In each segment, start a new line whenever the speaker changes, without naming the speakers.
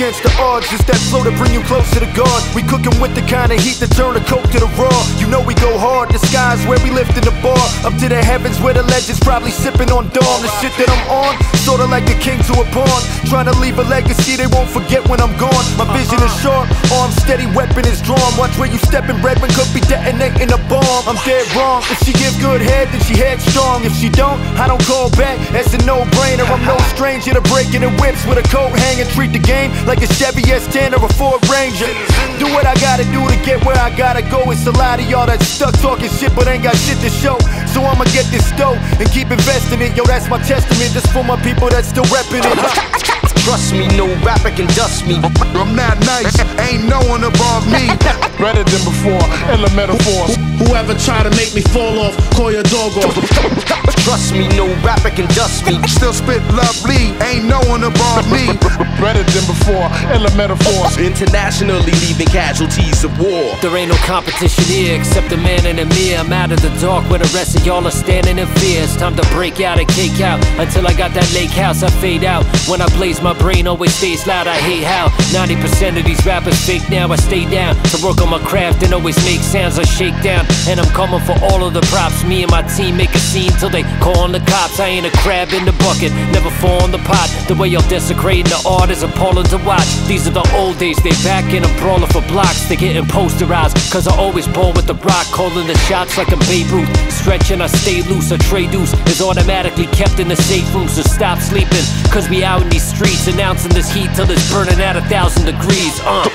against the odds. It's that flow to bring you closer to God. We cooking with the kind of heat that turn the coke to the raw. You know we go hard, the sky's where we lift in the bar. Up to the heavens where the legends probably sipping on dawn. The shit that I'm on, sorta like a king to a pawn. Trying to leave a legacy they won't forget when I'm gone. My vision is sharp, arm steady, weapon is drawn. Watch where you stepping, Redman could be detonating a bomb. I'm dead wrong, if she give good head then she headstrong. If she don't, I don't call back, that's a no-brainer. I'm no stranger to breaking the whips with a coat hanger. Treat the game like a Chevy S10 or a Ford Ranger. Do what I gotta do to get where I gotta go. It's a lot of y'all that stuck talking shit but ain't got shit to show. So I'ma get this dough and keep investing it. Yo, that's my testament, just for my people that's still repping it.
Trust me, no rapper can dust me.
I'm not nice, ain't no one above me.
Better than before, elemental force.
Whoever try to make me fall off, call your dog off.
Trust me, no rapper can dust me.
Still spit lovely, ain't no one above me.
Better than before, elemental force.
Internationally leaving casualties of war.
There ain't no competition here except the man in the mirror. I'm out of the dark where the rest of y'all are standing in fear. It's time to break out and cake out. Until I got that lake house, I fade out. When I blaze, my brain always stays loud. I hate how 90% of these rappers fake now. I stay down to work on my craft and always make sounds I shake down. And I'm coming for all of the props. Me and my team make a scene till they call on the cops. I ain't a crab in the bucket, never fall in the pot. The way y'all desecrating the art is appalling to watch. These are the old days, they back in, I'm brawling for blocks. They getting posterized, cause I always ball with the rock. Calling the shots like I'm Babe Ruth. Stretching, I stay loose, a tray deuce is automatically kept in the safe room. So stop sleeping, cause we out in these streets, announcing this heat till it's burning at 1,000 degrees.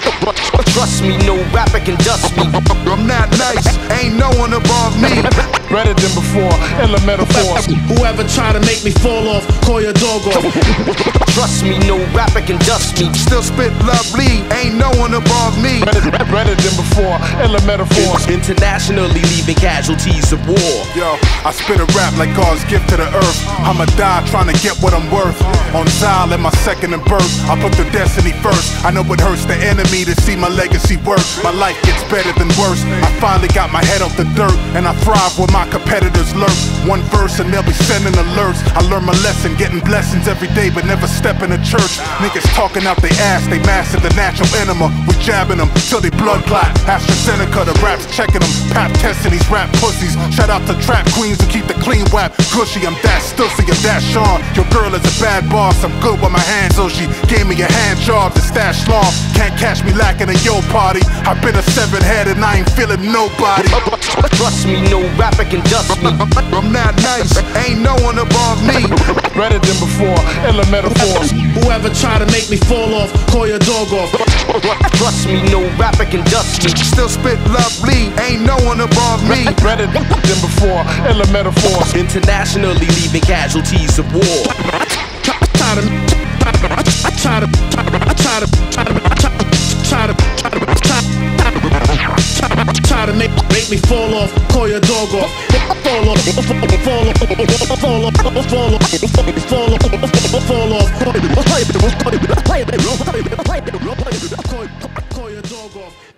Trust me, no rapper can dust me.
I'm not nice, ain't no one above me.
Better than before, elemental force.
Whoever try to make me fall off, call your dog off.
Trust me, no rapper can dust me.
Still spit lovely, ain't no one above me.
Better than before, elemental force.
Internationally leaving casualties of war.
Yo, I spit a rap like God's gift to the earth. I'ma die trying to get what I'm worth. On Zyle in my second and birth, I put the destiny first. I know it hurts the enemy to see my legacy work. My life gets better than worse. I finally got my head off the dirt, and I thrive where my competitors lurk. One verse and they'll be sending alerts. I learn my lesson, getting blessings every day, but never step in a church. Niggas talking out they ass, they mastered the natural enema. We jabbing them till they blood clot. AstraZeneca, the raps checking them. Pap testing these rap pussies. Shout out to trap queens who keep the clean whap gushy. I'm that Stussy, I'm that Sean. Your girl is a bad boss, I'm good with my hands, so she gave me a hand job to stash long. Can't catch me lacking a yo party. I've been a 7-head and I ain't feeling nobody.
Trust me, no rapper can dust me.
I'm not nice, ain't no one above me.
Better than before, elemental force.
Whoever try to make me fall off, call your dog off.
Trust me, no rapper can dust me.
Still spit lovely, ain't no one above me.
Better than before, elemental force.
Internationally leaving casualties of war.
Try to make me fall off, call your dog off. Fall off, fall off, fall off, fall off, fall off, fall off, call your dog off.